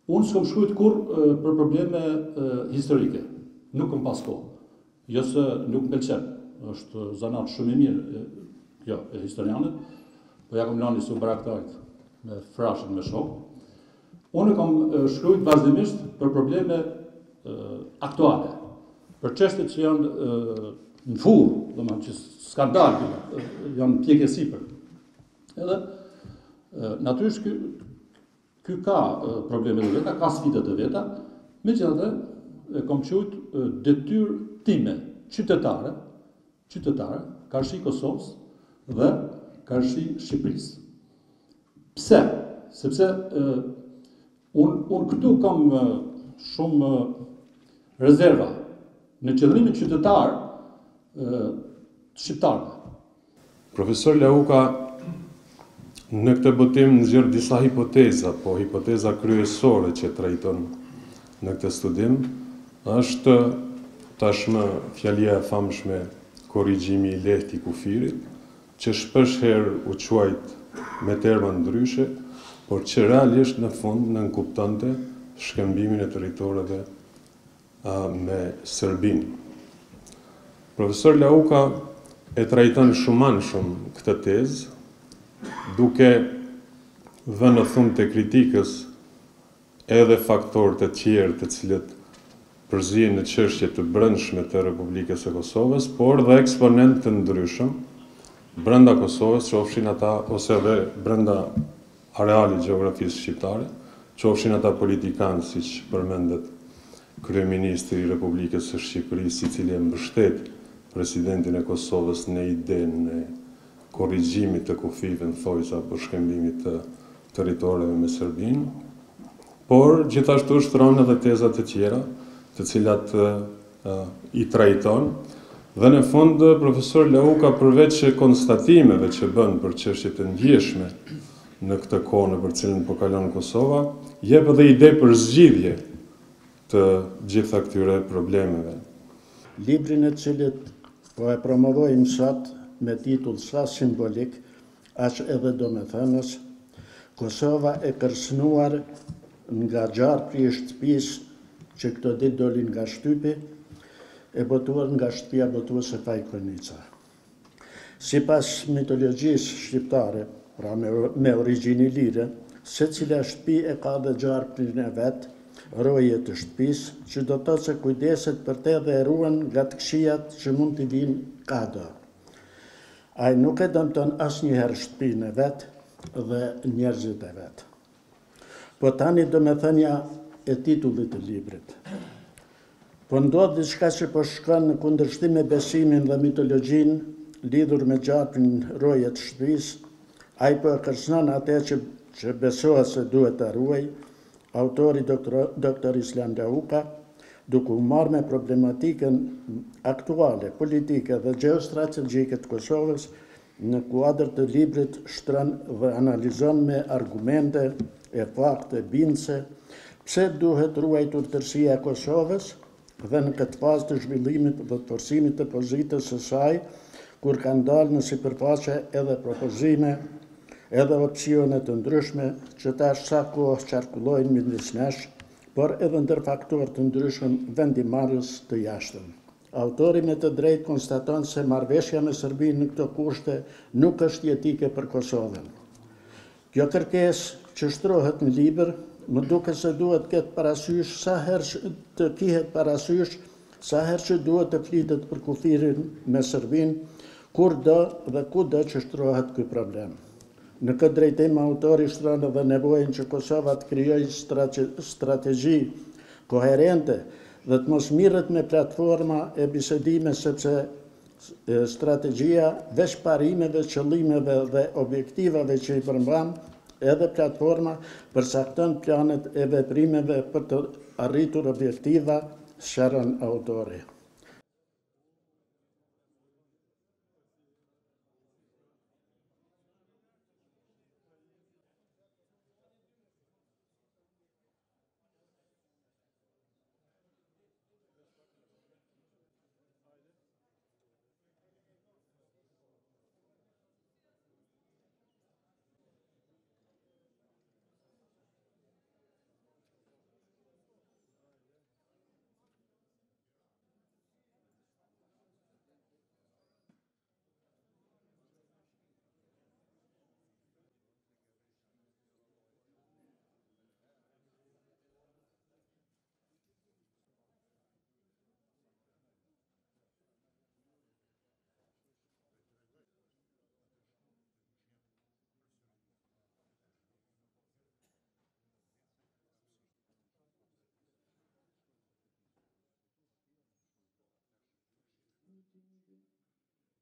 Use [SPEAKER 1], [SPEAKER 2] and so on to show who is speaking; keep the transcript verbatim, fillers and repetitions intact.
[SPEAKER 1] Unë s'kom shkruajt kur uh, për probleme uh, historike. Nuk kam pas kohë. Jo se nuk më pëlqen. Është zanat shumë i mirë, jo, e historianët, po ja kam lani su baraktarit me frashin me shok. Unë kam uh, shkruajt vazhdimisht për probleme uh, aktuale, për çështjet që janë uh, në furrë, domethënë që skandal, uh, janë pjekje sipër. Edhe uh, natyrisht ky ky ka uh, probleme të veta, ka sfida të veta, megjithatë e kam quajt uh, detyrë time qytetare, qytetare, karshi Kosovës dhe karshi Shqipërisë. Pse? Sepse uh, unë un këtu kam uh, shumë uh, rezerva në qëllrimin qytetar uh, shqiptarëve.
[SPEAKER 2] Profesor Lauka në këtë botim nxjerr disa hipoteza, po hipoteza kryesore që trajton në këtë studim është tashmë fjalia e famshme korrigjimi i lehtë i kufirit, që shpesh herë u quajt me terma ndryshe, por që realisht në fund nënkuptonte shkëmbimin e territoreve me Serbinë. Profesor Lauka e trajton shumanshëm këtë tezë, duke dhënë në fund të kritikës edhe faktorët e tjerë të cilët përzihen në çështje të brendshme të Republikës së Kosovës, por dhe eksponentë të ndryshëm brenda Kosovës, qofshin ata ose edhe brenda arealit gjeografisë shqiptare, qofshin ata politikanë, siç përmendet kryeministri i Republikës së Shqipërisë, i cili e mbështet presidentin e Kosovës në idenë e korrigjimit të kufive në thojsa për shkëmbimit të territoreve me Serbinë, por gjithashtu shtron edhe tezat të tjera, të cilat uh, i trajton, dhe në fund profesor Lauka përveç konstatimeve që bën për çështjet e ndjeshme në këtë kohë në për cilën po kalon Kosova, jep edhe ide për zgjidhje të gjitha këtyre problemeve.
[SPEAKER 3] Librin e cilit po e promovojmë sot me titull sa simbolik, aq edhe domethënës, Kosova e kërcënuar nga gjarpri i shtëpisë që këto ditë dolin nga shtypi, e botuar nga shtëpia botuese Pajkonica. Sipas mitologjisë shqiptare, pra me, me origjinë lire, secila shtëpi e ka dhe gjarprin e vet, roje të shtëpisë, që do të thotë se kujdeset për te dhe e ruan nga të këqijat që mund t'i vinë kado. Ai nuk e dëmton asnjëherë shtëpinë e vet dhe njerëzit e vet. Po tani domethënia e titullit të librit. Po ndodh diçka që po shkon në kundërshtim me besimin dhe mitologjinë lidhur me gjarprin roje të shtëpisë, ai po e kërcënon atë që, që besohet se duhet ta ruaj, autori doktor, doktor Islam Lauka, duke u marrë me problematikën aktuale, politike dhe geostrategjike të Kosovës, në kuadër të librit shtron dhe analizon me argumente e fakte bindëse pse duhet ruajtur tërësia e Kosovës dhe në këtë fazë të zhvillimit dhe të forcimit të pozitës së saj, kur kanë dalë në sipërfaqe edhe propozime, edhe opsione të ndryshme që tash sa kohë qarkullojnë midis nesh, por edhe ndër faktorë të ndryshëm vendimarrës të jashtëm. Autori me të drejtë konstaton se marrëveshja me Serbinë në këto kushte nuk është jetike për Kosovën. Kjo kërkesë që shtrohet në libër, më duket se duhet ketë parasysh sa herë të kihet parasysh sa herë që duhet të flitet për kufirin me Serbinë, kur do dhe kudo që shtrohet ky problem. Në këtë drejtim, autori shtron edhe nevojën që Kosova të krijojë strategji koherente dhe të mos mirret me platforma e bisedime, sepse strategjia veç parimeve, qëllimeve dhe objektivave që i përmban, edhe platforma përcakton planet e veprimeve për të arritur objektiva, sqaron autori.